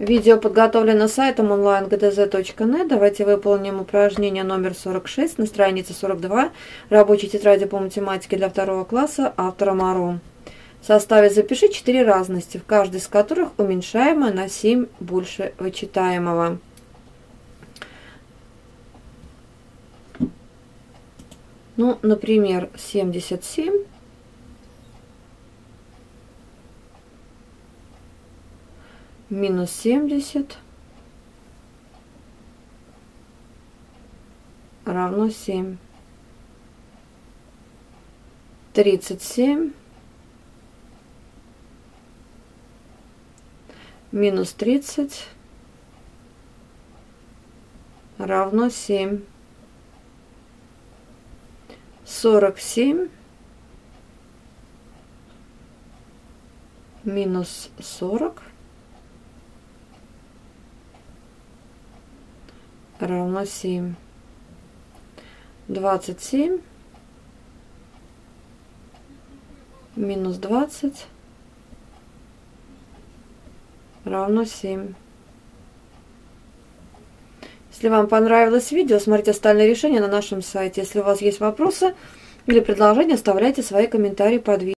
Видео подготовлено сайтом online.gdz.net. Давайте выполним упражнение номер 46 на странице 42 рабочей тетради по математике для 2 класса автора Моро. В составе запиши 4 разности, в каждой из которых уменьшаемое на 7 больше вычитаемого. Ну, например, 77 минус 70 равно 7. 37 минус 30 равно 7. 47 минус 40 равно 7. 27 минус 20 равно 7. Если вам понравилось видео, смотрите остальные решения на нашем сайте. Если у вас есть вопросы или предложения, оставляйте свои комментарии под видео.